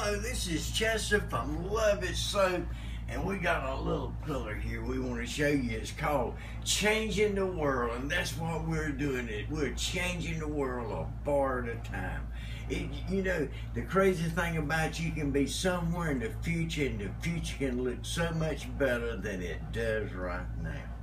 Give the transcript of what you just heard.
Hello, this is Chester from Love It Soap, and we got a little pillar here we want to show you. It's called Changing the World, and that's what we're doing. We're changing the world a bar at a time. You know, the crazy thing about you can be somewhere in the future, and the future can look so much better than it does right now.